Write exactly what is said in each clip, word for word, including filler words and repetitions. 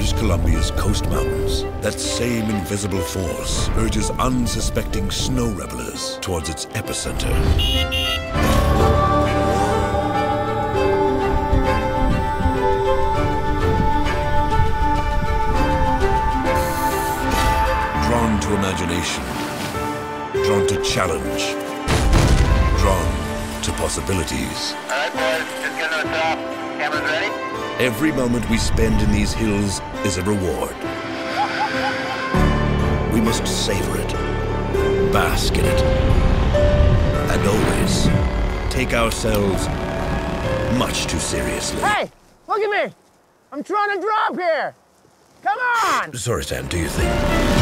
British Columbia's coast mountains, that same invisible force urges unsuspecting snow revelers towards its epicenter. Drawn to imagination, drawn to challenge, drawn to possibilities. All right, boys, just get to the top. Cameras ready? Every moment we spend in these hills is a reward. We must savor it, bask in it, and always take ourselves much too seriously. Hey, look at me! I'm trying to drop here! Come on! Sorry, Sam, do you think?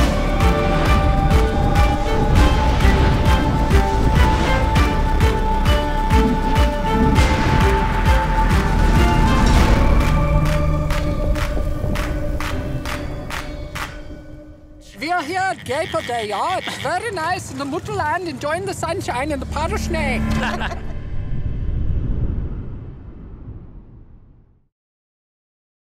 We are here at Gaper Day, yeah. It's very nice in the Mutterland, enjoying the sunshine and the powder schnee.